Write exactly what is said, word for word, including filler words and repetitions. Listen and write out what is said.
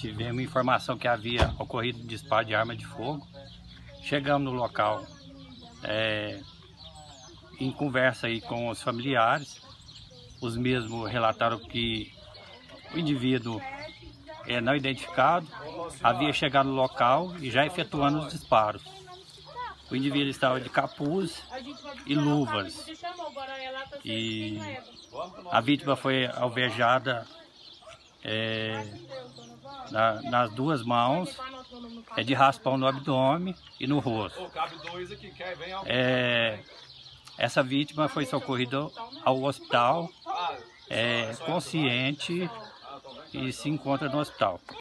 tivemos informação que havia ocorrido disparo de arma de fogo. Chegamos no local, é, em conversa aí com os familiares, os mesmos relataram que o indivíduo é, não identificado havia chegado no local e já efetuando os disparos. O indivíduo estava de capuz e luvas e a vítima foi alvejada é, na, nas duas mãos, é, de raspão no abdômen e no rosto. É, essa vítima foi socorrida ao hospital, é, consciente, e se encontra no hospital.